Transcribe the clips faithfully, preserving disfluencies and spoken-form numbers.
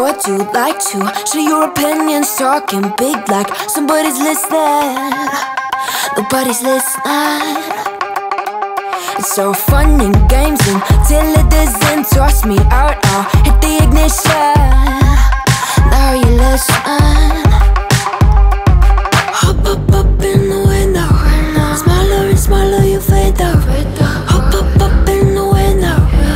Would you like to share your opinions, talking big like somebody's listening? Nobody's listening. It's so fun and games until it doesn't. Toss me out, I'll hit the ignition. Now you listen. Hop up up in the window. Smaller and smaller you fade out. Hop up up in the window.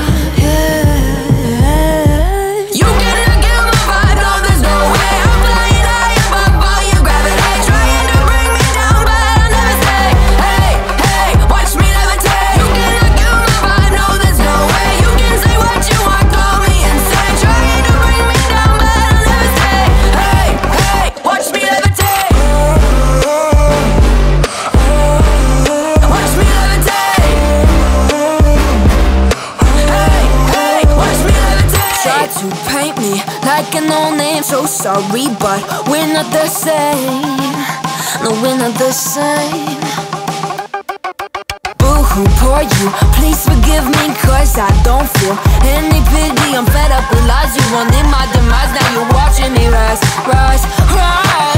To paint me like a no-name, so sorry, but we're not the same. No, we're not the same. Boo-hoo, poor you, please forgive me, cause I don't feel any pity. I'm fed up with lies, you wanted my demise. Now you're watching me rise, rise, rise.